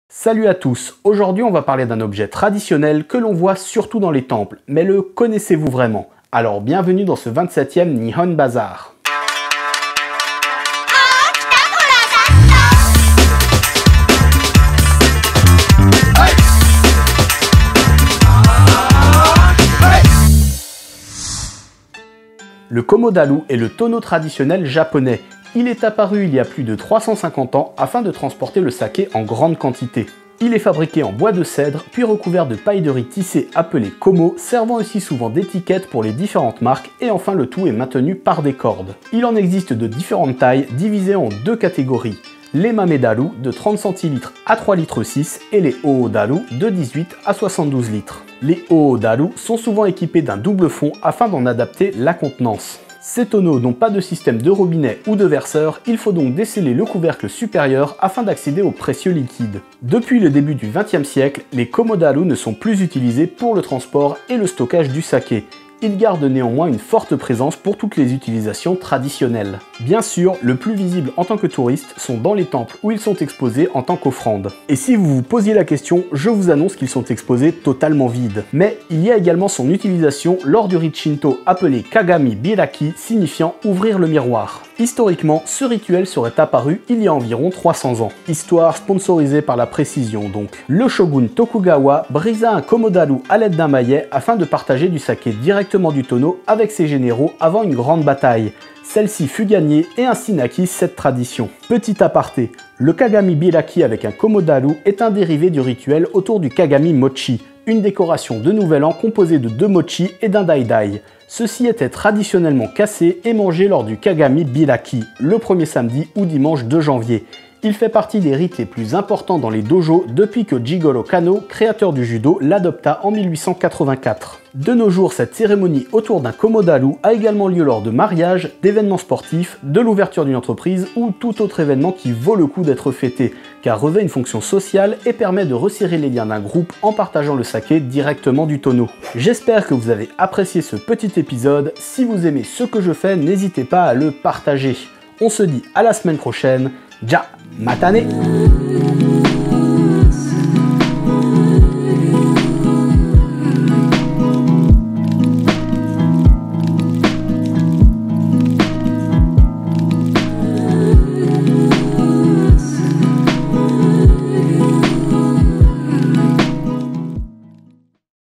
Salut à tous, aujourd'hui on va parler d'un objet traditionnel que l'on voit surtout dans les temples, mais le connaissez-vous vraiment? Alors bienvenue dans ce 27e Nihon Bazar. Le komodaru est le tonneau traditionnel japonais. Il est apparu il y a plus de 350 ans afin de transporter le saké en grande quantité. Il est fabriqué en bois de cèdre, puis recouvert de paille de riz tissée appelée komo, servant aussi souvent d'étiquette pour les différentes marques, et enfin le tout est maintenu par des cordes. Il en existe de différentes tailles, divisées en deux catégories. Les mamedaru de 30 centilitres à 3 litres 6 et les oodaru de 18 à 72 litres. Les oodaru sont souvent équipés d'un double fond afin d'en adapter la contenance. Ces tonneaux n'ont pas de système de robinet ou de verseur, il faut donc desceller le couvercle supérieur afin d'accéder au précieux liquide. Depuis le début du XXe siècle, les komodaru ne sont plus utilisés pour le transport et le stockage du saké. Ils gardent néanmoins une forte présence pour toutes les utilisations traditionnelles. Bien sûr, le plus visible en tant que touriste sont dans les temples où ils sont exposés en tant qu'offrande. Et si vous vous posiez la question, je vous annonce qu'ils sont exposés totalement vides. Mais il y a également son utilisation lors du rite Shinto appelé Kagami Biraki, signifiant ouvrir le miroir. Historiquement, ce rituel serait apparu il y a environ 300 ans. Histoire sponsorisée par la précision donc. Le shogun Tokugawa brisa un komodaru à l'aide d'un maillet afin de partager du saké directement du tonneau avec ses généraux avant une grande bataille. Celle-ci fut gagnée et ainsi naquit cette tradition. Petit aparté, le Kagami Biraki avec un komodaru est un dérivé du rituel autour du Kagami Mochi, une décoration de nouvel an composée de 2 mochi et d'un dai-dai. Ceux-ci étaient traditionnellement cassés et mangés lors du Kagami Biraki, le premier samedi ou dimanche de janvier. Il fait partie des rites les plus importants dans les dojos depuis que Jigoro Kano, créateur du judo, l'adopta en 1884. De nos jours, cette cérémonie autour d'un komodaru a également lieu lors de mariages, d'événements sportifs, de l'ouverture d'une entreprise ou tout autre événement qui vaut le coup d'être fêté, car revêt une fonction sociale et permet de resserrer les liens d'un groupe en partageant le saké directement du tonneau. J'espère que vous avez apprécié ce petit épisode. Si vous aimez ce que je fais, n'hésitez pas à le partager. On se dit à la semaine prochaine. Ja, matane!